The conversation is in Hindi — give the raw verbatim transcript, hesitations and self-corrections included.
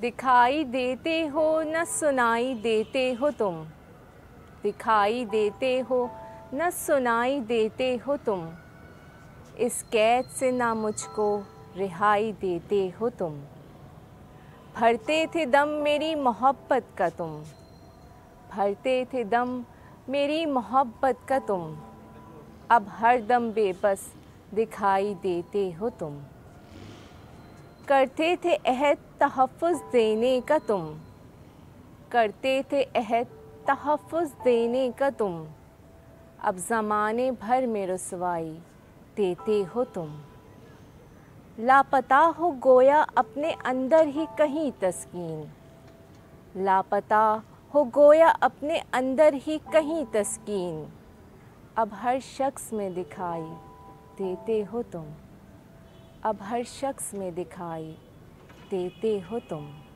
दिखाई देते हो न सुनाई देते हो तुम, दिखाई देते हो न सुनाई देते हो तुम, इस कैद से ना मुझको रिहाई देते हो तुम। भरते थे दम मेरी मोहब्बत का तुम, भरते थे दम मेरी मोहब्बत का तुम, अब हर दम बेबस दिखाई देते हो तुम। करते थे अहद तहफ़्फ़ुज़ देने का तुम, करते थे अहद तहफ़्फ़ुज़ देने का तुम, अब ज़माने भर में रुसवाई देते हो तुम। लापता हो गोया अपने अंदर ही कहीं तस्कीन, लापता हो गोया अपने अंदर ही कहीं तस्कीन, अब हर शख्स में दिखाई देते हो तुम, अब हर शख्स में दिखाई देते हो तुम।